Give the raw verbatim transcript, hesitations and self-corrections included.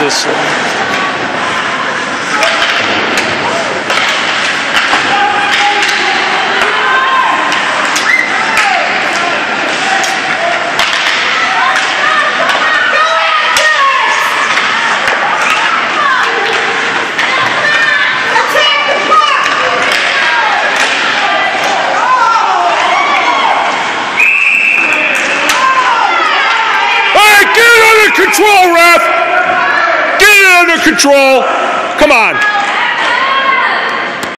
practice. Control, ref! Get it under control! Come on!